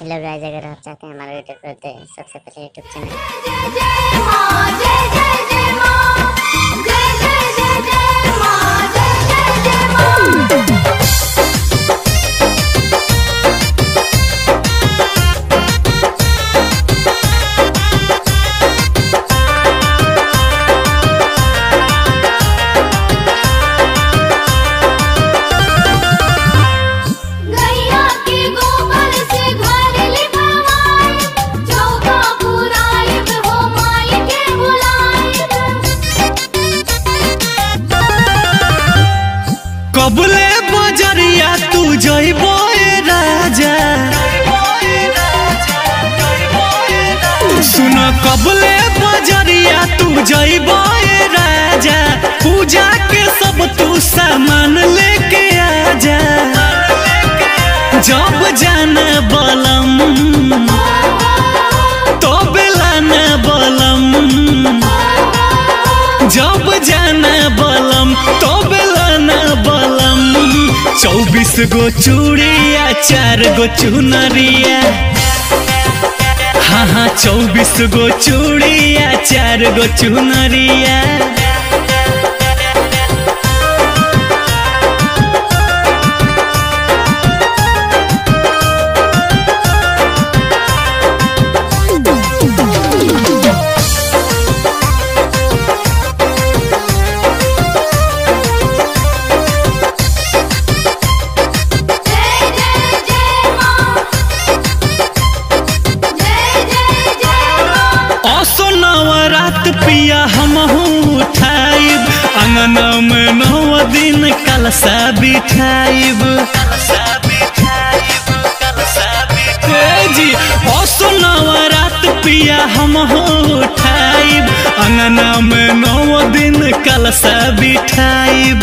Hello guys, अगर आप चाहते हैं हमारा यूट्यूब पर तो सबसे पहले यूट्यूब चैनल कबले बजरिया तू जइबो राजा, सुन कबले बजरिया तू जइबो राजा, पूजा के सब तू सामान लेके आजा। जब जाना बलम तो बेलाना बलम, जब जाना बलम तो बेलाना बलम। 24 गो चूड़िया 4 गो चुनरिया, हाँ 24 गो चूड़िया 4 गो चुनरिया। रात पिया हम उठाइब, अंगना में 9 दिन कलसा बिठाइब जी। रात पिया हम उठाइब, अंगना में 9 दिन कलसा बिठाइब।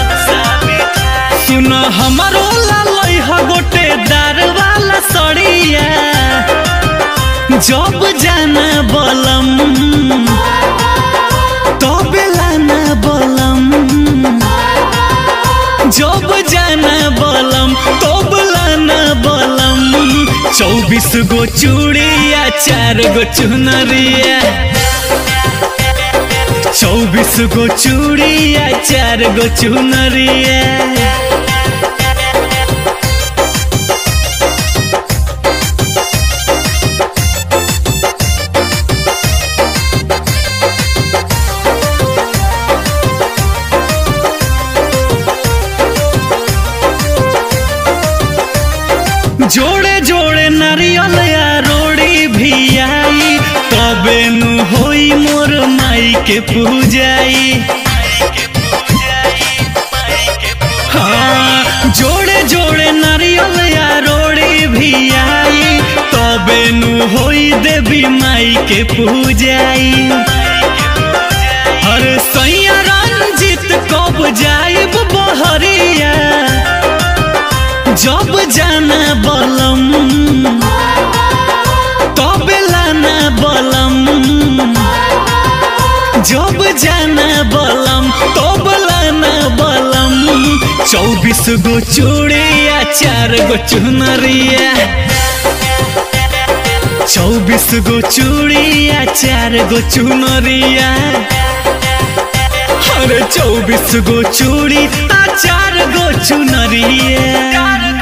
सुन हमारो लालई ह गोटे दार वाला सड़िया, जब जाना बलम तो बेलाना बलम, जब जाना बलम तो बेलाना बलम। 24 गो चूड़िया 4 गो चुनरिया, 24 गो चूड़िया 4 गो चुनरिया। जोड़े जोड़े नारियल या रोड़ी भी आई, तबे नु होई मोर माई के पूजाई। हाँ जोड़े जोड़े नारियल या रोड़ी भी आई, तबे नु होई देवी माई के पूजाई। हर सैया रंजित कब जाइब बहरिया, जब जाना बलम तो बेलाना बलम, जब जाना बलम तो बेलाना बलम। 24 गो चूड़िया 4 गो चुनरिया, 24 गो चूड़िया 4 गो चुनरिया। अरे 24 गो चूड़ी 4 गो चुनरिया।